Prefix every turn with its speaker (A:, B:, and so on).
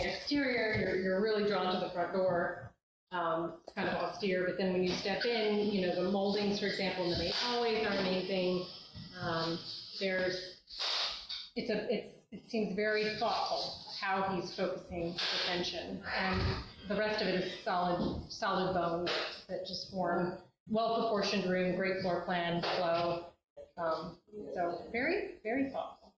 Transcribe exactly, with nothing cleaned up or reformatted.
A: the exterior, you're, you're really drawn to the front door. Um, it's kind of austere, but then when you step in, you know, the moldings, for example, in the main hallways are amazing. Um, there's, it's a, it's, it seems very thoughtful how he's focusing attention, and the rest of it is solid, solid bones that just form well-proportioned room, great floor plan, flow. Um, so very, very thoughtful.